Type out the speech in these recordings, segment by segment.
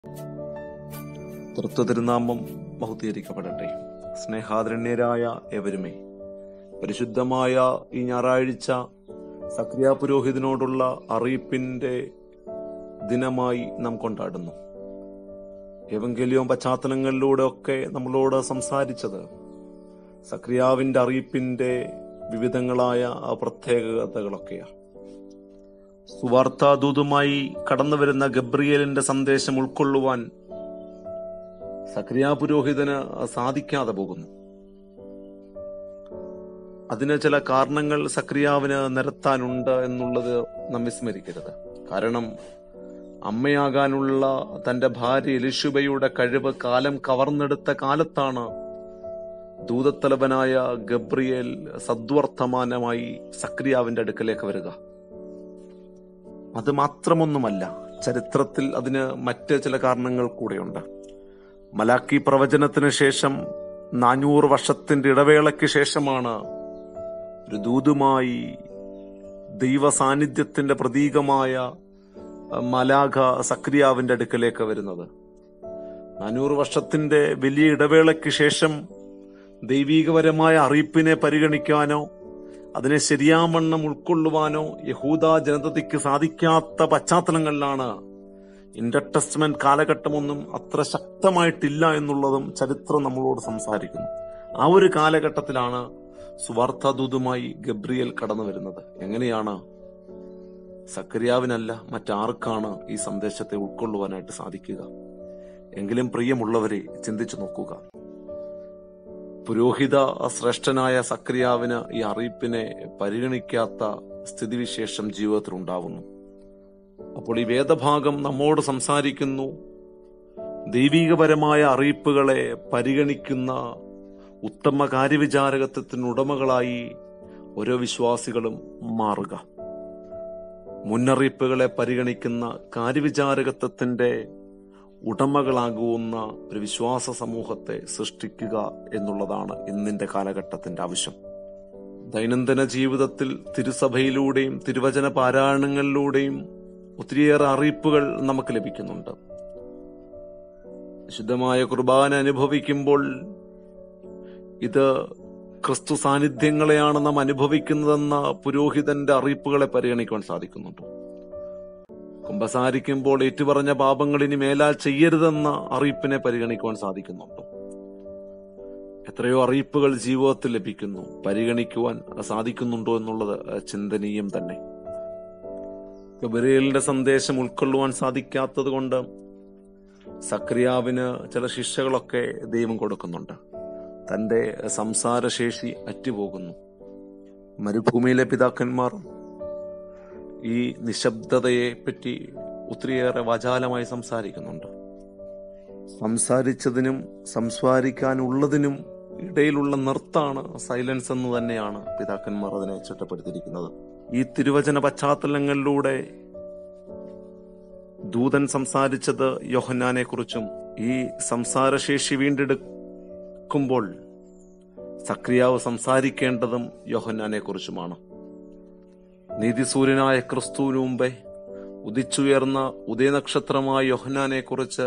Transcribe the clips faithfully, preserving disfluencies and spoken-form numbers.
തൃത്വതിരുനാമം ബഹുദ്ധീകരിക്കപ്പെടട്ടെ. സ്നേഹാദരണ്യരായ ഏവരുമേ, പരിശുദ്ധമായ ഈ ഞായറാഴ്ച സക്രിയ പുരോഹിതനോടുള്ള അറിയിപ്പിന്റെ ദിനമായി നാം കൊണ്ടാടുന്നു. ഏവങ്കേലിയോൻ പശ്ചാത്തലങ്ങളിലൂടെ ഒക്കെ നമ്മളോട് സംസാരിച്ചത് സക്രിയാവിന്റെ അറിയിപ്പിന്റെ വിവിധങ്ങളായ പ്രത്യേകതകളൊക്കെയാണ്. സുവാർത്താദൂതുമായി കടന്നു വരുന്ന ഗബ്രിയേലിന്റെ സന്ദേശം ഉൾക്കൊള്ളുവാൻ സക്രിയ പുരോഹിതന് സാധിക്കാതെ പോകുന്നു. അതിന് ചില കാരണങ്ങൾ സക്രിയാവിന് നിരത്താനുണ്ട് എന്നുള്ളത് നാം വിസ്മരിക്കരുത്. കാരണം അമ്മയാകാനുള്ള തന്റെ ഭാര്യ എലിശുബയുടെ കഴിവ് കാലം കവർന്നെടുത്ത കാലത്താണ് ദൂതത്തലവനായ ഗബ്രിയേൽ സദ്വർത്തമാനമായി സക്രിയാവിന്റെ അടുക്കലേക്ക് വരിക. അത് മാത്രമൊന്നുമല്ല, ചരിത്രത്തിൽ അതിന് മറ്റ് ചില കാരണങ്ങൾ കൂടെയുണ്ട്. മലാക്കി പ്രവചനത്തിന് ശേഷം നാനൂറ് വർഷത്തിന്റെ ഇടവേളയ്ക്ക് ശേഷമാണ് ഒരു ദൂതുമായി ദൈവ സാന്നിധ്യത്തിന്റെ പ്രതീകമായ മലാഖ സക്രിയാവിന്റെ അടുക്കലേക്ക് വരുന്നത്. നാനൂറ് വർഷത്തിന്റെ വലിയ ഇടവേളയ്ക്ക് ശേഷം ദൈവീകപരമായ അറിയിപ്പിനെ പരിഗണിക്കാനോ അതിനെ ശരിയാവണ്ണം ഉൾക്കൊള്ളുവാനോ യഹൂദ ജനതയ്ക്ക് സാധിക്കാത്ത പശ്ചാത്തലങ്ങളിലാണ് ഇന്റർ ടെസ്റ്റ്മെന്റ് കാലഘട്ടമൊന്നും അത്ര ശക്തമായിട്ടില്ല എന്നുള്ളതും ചരിത്രം നമ്മളോട് സംസാരിക്കുന്നു. ആ ഒരു കാലഘട്ടത്തിലാണ് സുവാർത്താദൂതുമായി ഗബ്രിയേൽ കടന്നു വരുന്നത്. എങ്ങനെയാണ്? സക്രിയാവിനല്ല, മറ്റാർക്കാണ് ഈ സന്ദേശത്തെ ഉൾക്കൊള്ളുവാനായിട്ട് സാധിക്കുക? എങ്കിലും പ്രിയമുള്ളവരെ, ചിന്തിച്ചു നോക്കുക. പുരോഹിത ശ്രേഷ്ഠനായ സക്രിയാവിന് ഈ അറിയിപ്പിനെ പരിഗണിക്കാത്ത സ്ഥിതിവിശേഷം ജീവിതത്തിൽ ഉണ്ടാവുന്നു. അപ്പോൾ ഈ വേദഭാഗം നമ്മോട് സംസാരിക്കുന്നു, ദൈവികപരമായ അറിയിപ്പുകളെ പരിഗണിക്കുന്ന ഉത്തമ കാര്യവിചാരകത്വത്തിന് ഉടമകളായി ഓരോ വിശ്വാസികളും മാറുക. മുന്നറിയിപ്പുകളെ പരിഗണിക്കുന്ന കാര്യവിചാരകത്വത്തിന്റെ ഉടമകളാകുന്ന ഒരു വിശ്വാസ സമൂഹത്തെ സൃഷ്ടിക്കുക എന്നുള്ളതാണ് ഇന്നിന്റെ കാലഘട്ടത്തിന്റെ ആവശ്യം. ദൈനംദിന ജീവിതത്തിൽ തിരുസഭയിലൂടെയും തിരുവചന പാരായണങ്ങളിലൂടെയും ഒത്തിരിയേറെ അറിയിപ്പുകൾ നമുക്ക് ലഭിക്കുന്നുണ്ട്. വിശുദ്ധമായ കുർബാന അനുഭവിക്കുമ്പോൾ ഇത് ക്രിസ്തു സാന്നിധ്യങ്ങളെയാണ് നാം അനുഭവിക്കുന്നതെന്ന പുരോഹിതന്റെ അറിയിപ്പുകളെ പരിഗണിക്കുവാൻ സാധിക്കുന്നുണ്ട്. കുമ്പസാരിക്കുമ്പോൾ ഏറ്റുപറഞ്ഞ പാപങ്ങൾ ഇനി മേലാൽ ചെയ്യരുതെന്ന അറിയിപ്പിനെ പരിഗണിക്കുവാൻ സാധിക്കുന്നുണ്ട്. എത്രയോ അറിയിപ്പുകൾ ജീവിതത്തിൽ ലഭിക്കുന്നു, പരിഗണിക്കുവാൻ സാധിക്കുന്നുണ്ടോ എന്നുള്ളത് ചിന്തനീയം തന്നെ. ഗബ്രിയേലിന്റെ സന്ദേശം ഉൾക്കൊള്ളുവാൻ സാധിക്കാത്തത് കൊണ്ട് സക്രിയാവിന് ചില ശിക്ഷകളൊക്കെ ദൈവം കൊടുക്കുന്നുണ്ട്. തന്റെ സംസാരശേഷി അറ്റുപോകുന്നു. മരുഭൂമിയിലെ പിതാക്കന്മാർ ഈ നിശബ്ദതയെ പറ്റി ഒത്തിരിയേറെ വാചാലമായി സംസാരിക്കുന്നുണ്ട്. സംസാരിച്ചതിനും സംസാരിക്കാനുള്ളതിനും ഇടയിലുള്ള നിർത്താണ് സൈലൻസ് എന്ന് തന്നെയാണ് പിതാക്കന്മാർ അതിനെ ചിട്ടപ്പെടുത്തിയിരിക്കുന്നത്. ഈ തിരുവചന പശ്ചാത്തലങ്ങളിലൂടെ ദൂതൻ സംസാരിച്ചത് യോഹന്നാനെ കുറിച്ചും ഈ സംസാരശേഷി വീണ്ടെടുക്കുമ്പോൾ സക്രിയാവ് സംസാരിക്കേണ്ടതും യോഹന്നാനെ കുറിച്ചുമാണ്. നീതിസൂര്യനായ ക്രിസ്തുവിന് മുമ്പേ ഉദിച്ചുയർന്ന ഉദയനക്ഷത്രമായ യോഹന്നാനെ കുറിച്ച്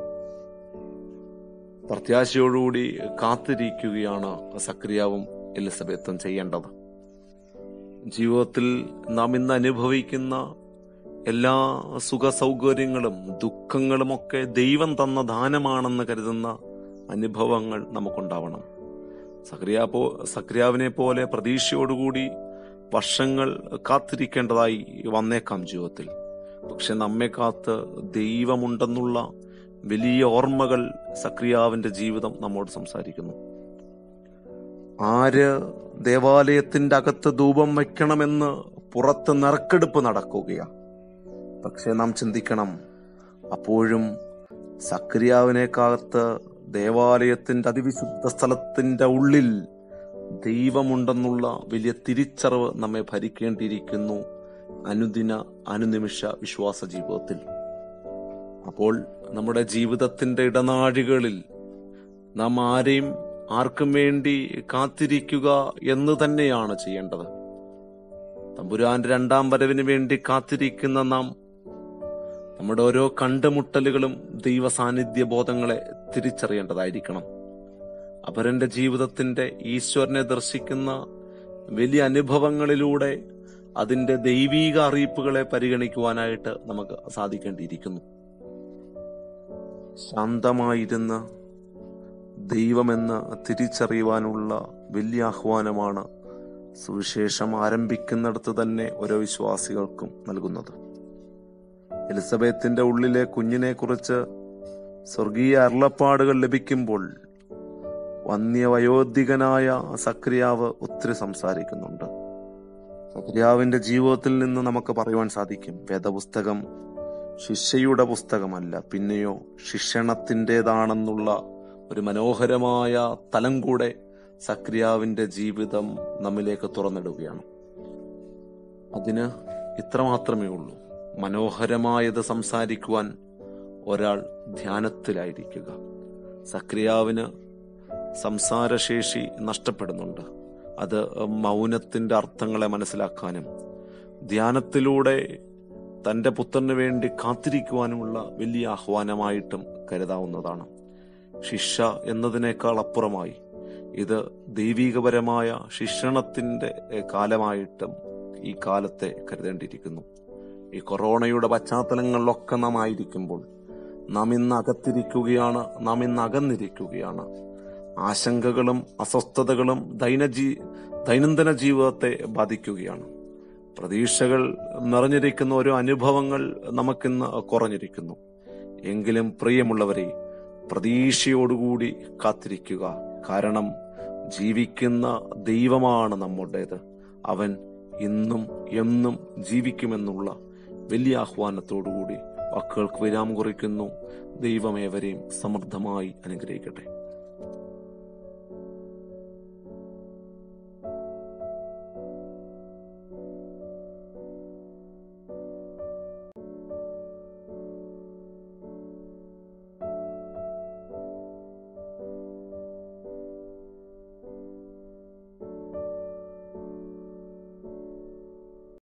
പ്രത്യാശയോടുകൂടി കാത്തിരിക്കുകയാണ് സക്രിയാവും എലിസബത്തും ചെയ്യേണ്ടത്. ജീവിതത്തിൽ നാം ഇന്ന് അനുഭവിക്കുന്ന എല്ലാ സുഖ സൗകര്യങ്ങളും ദുഃഖങ്ങളുമൊക്കെ ദൈവം തന്ന ദാനമാണെന്ന് കരുതുന്ന അനുഭവങ്ങൾ നമുക്കുണ്ടാവണം. സക്രിയാ പോ സക്രിയാവിനെ പോലെ പ്രതീക്ഷയോടുകൂടി വർഷങ്ങൾ കാത്തിരിക്കേണ്ടതായി വന്നേക്കാം ജീവിതത്തിൽ. പക്ഷെ നമ്മെ കാത്ത് ദൈവമുണ്ടെന്നുള്ള വലിയ ഓർമ്മകൾ സക്രിയാവിന്റെ ജീവിതം നമ്മോട് സംസാരിക്കുന്നു. ആര് ദേവാലയത്തിന്റെ അകത്ത് ധൂപം വയ്ക്കണമെന്ന് പുറത്ത് നറുക്കെടുപ്പ് നടക്കുകയാണ്. പക്ഷെ നാം ചിന്തിക്കണം, അപ്പോഴും സക്രിയാവിനെ കാത്ത് ദേവാലയത്തിന്റെ അതിവിശുദ്ധ സ്ഥലത്തിന്റെ ഉള്ളിൽ ദൈവമുണ്ടെന്നുള്ള വലിയ തിരിച്ചറിവ് നമ്മെ ഭരിക്കേണ്ടിയിരിക്കുന്നു അനുദിന അനുനിമിഷ വിശ്വാസ ജീവിതത്തിൽ. അപ്പോൾ നമ്മുടെ ജീവിതത്തിന്റെ ഇടനാഴികളിൽ നാം ആരെയും ആർക്കും വേണ്ടി കാത്തിരിക്കുക എന്ന് തന്നെയാണ് ചെയ്യേണ്ടത്. തമ്പുരാന്റെ രണ്ടാം വരവിന് വേണ്ടി കാത്തിരിക്കുന്ന നാം നമ്മുടെ ഓരോ കണ്ടുമുട്ടലുകളും ദൈവ സാന്നിധ്യ ബോധങ്ങളെ തിരിച്ചറിയേണ്ടതായിരിക്കണം. അപരന്റെ ജീവിതത്തിന്റെ ഈശ്വരനെ ദർശിക്കുന്ന വലിയ അനുഭവങ്ങളിലൂടെ അതിന്റെ ദൈവീക അറിയിപ്പുകളെ പരിഗണിക്കുവാനായിട്ട് നമുക്ക് സാധിക്കേണ്ടിയിരിക്കുന്നു. ശാന്തമായിരുന്ന് ദൈവമെന്ന് തിരിച്ചറിയുവാനുള്ള വലിയ ആഹ്വാനമാണ് സുവിശേഷം ആരംഭിക്കുന്നിടത്ത് തന്നെ ഓരോ വിശ്വാസികൾക്കും നൽകുന്നത്. എലിസബത്തിന്റെ ഉള്ളിലെ കുഞ്ഞിനെ കുറിച്ച് സ്വർഗീയ അരുളപ്പാടുകൾ ലഭിക്കുമ്പോൾ വന്യവയോധികനായ സക്രിയാവ് ഒത്തിരി സംസാരിക്കുന്നുണ്ട്. സക്രിയാവിന്റെ ജീവിതത്തിൽ നിന്ന് നമുക്ക് പറയുവാൻ സാധിക്കും, വേദപുസ്തകം ശിക്ഷയുടെ പുസ്തകമല്ല, പിന്നെയോ ശിക്ഷണത്തിൻ്റെതാണെന്നുള്ള ഒരു മനോഹരമായ തലം കൂടെ സക്രിയാവിന്റെ ജീവിതം നമ്മിലേക്ക് തുറന്നിടുകയാണ്. അതിന് ഇത്രമാത്രമേ ഉള്ളൂ, മനോഹരമായത് സംസാരിക്കുവാൻ ഒരാൾ ധ്യാനത്തിലായിരിക്കുക. സക്രിയാവിന് സംസാരശേഷി നഷ്ടപ്പെടുന്നുണ്ട്. അത് മൗനത്തിന്റെ അർത്ഥങ്ങളെ മനസ്സിലാക്കാനും ധ്യാനത്തിലൂടെ തന്റെ പുത്രന് വേണ്ടി കാത്തിരിക്കുവാനുമുള്ള വലിയ ആഹ്വാനമായിട്ടും കരുതാവുന്നതാണ്. ശിക്ഷ എന്നതിനേക്കാൾ അപ്പുറമായി ഇത് ദൈവികപരമായ ശിക്ഷണത്തിന്റെ കാലമായിട്ടും ഈ കാലത്തെ കരുതേണ്ടിയിരിക്കുന്നു. ഈ കൊറോണയുടെ പശ്ചാത്തലങ്ങളിലൊക്കെ നാം ആയിരിക്കുമ്പോൾ നാം ഇന്ന് അകത്തിരിക്കുകയാണ്, നാം ഇന്ന് അകന്നിരിക്കുകയാണ്. ആശങ്കകളും അസ്വസ്ഥതകളും ദൈനജീ ദൈനംദിന ജീവിതത്തെ ബാധിക്കുകയാണ്. പ്രതീക്ഷകൾ നിറഞ്ഞിരിക്കുന്ന ഓരോ അനുഭവങ്ങൾ നമുക്കിന്ന് കുറഞ്ഞിരിക്കുന്നു. എങ്കിലും പ്രിയമുള്ളവരെ, പ്രതീക്ഷയോടുകൂടി കാത്തിരിക്കുക. കാരണം ജീവിക്കുന്ന ദൈവമാണ് നമ്മുടേത്. അവൻ ഇന്നും എന്നും ജീവിക്കുമെന്നുള്ള വലിയ ആഹ്വാനത്തോടുകൂടി വാക്കുകൾക്ക് വിരാമം കുറിക്കുന്നു. ദൈവമേവരെയും സമൃദ്ധമായി അനുഗ്രഹിക്കട്ടെ.